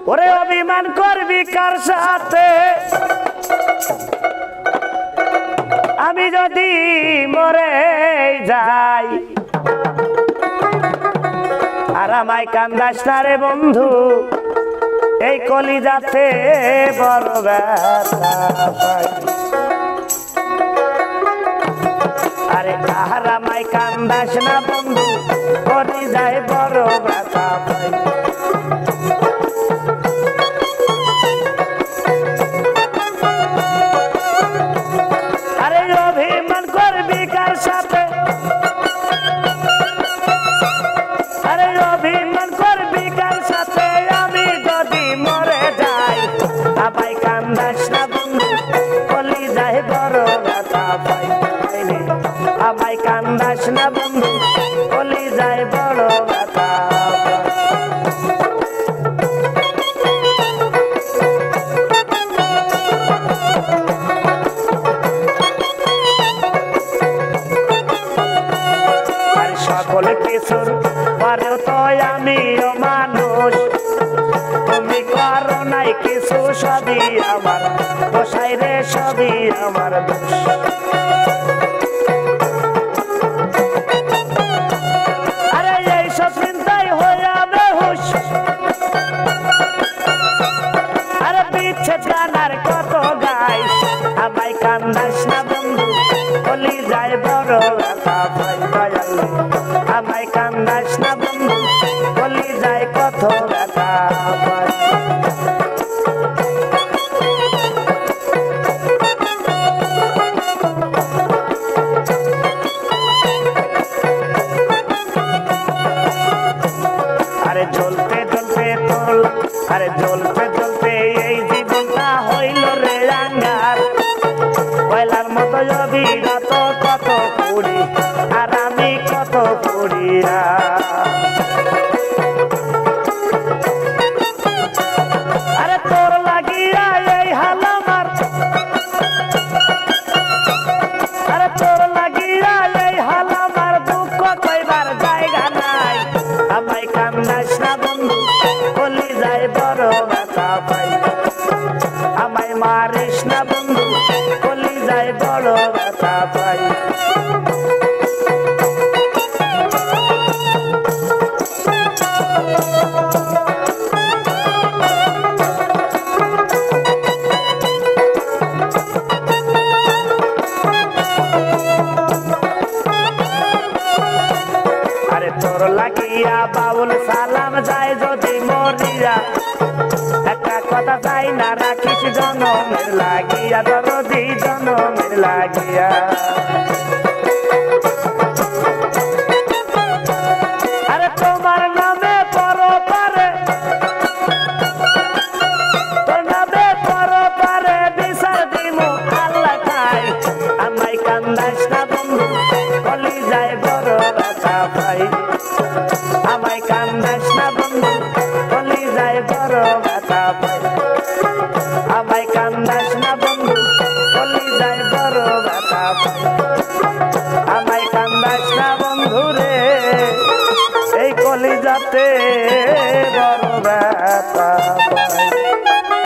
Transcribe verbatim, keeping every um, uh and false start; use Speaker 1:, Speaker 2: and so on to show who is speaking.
Speaker 1: ওরে অভিমান করবি কার সাথে আমি যদি মরে যাই আর আমায় কান্দাস না রে বন্ধু এই কলিজাতে বড় ব্যথা পাই আরে আর আমায় কান্দাস না বন্ধু কলিজায় বড় ব্যথা পাই আমায় কান্দাস না বন্ধু বলি যায় বড় ব্যথা আর সকল কিছুর পরেও তো আমিও মানুষ তুমি করো নাই কিছু সবই আমার দোষাই রে সবই আমার দোষ গানার কত গাই আমায় কান্দাস না বন্ধু বলি যায় বড় ব্যথা পাই দয়াল আমায় কান্দাস না বন্ধু বলি যায় কত ব্যথা পাই আরে জ্বলতে জ্বলতে তোল আরে জ্বলতে জ্বলতে এই জীবনটা হইল রে আঙ্গার কয়লার মতো অবিরত কত পুরি আর আমি কত পুরিয়া আরে তোর লাগিয়া এই হাল আমার আরে তোর লাগিয়া এই হাল আমার দুঃখ কইবার জায়গা নাই আমায় কান্দাস না বন্ধু বলি যায় বড় ব্যথা পাই আমায় মারিস না বন্ধু বলি যায় বড় ব্যথা পাই আরে তোর লাগিয়া বাউল সালাম যায় যদি মরিয়া একটা কথা চাই না রাখিস জনমের লাগিয়া দরদি জনমের লাগিয়া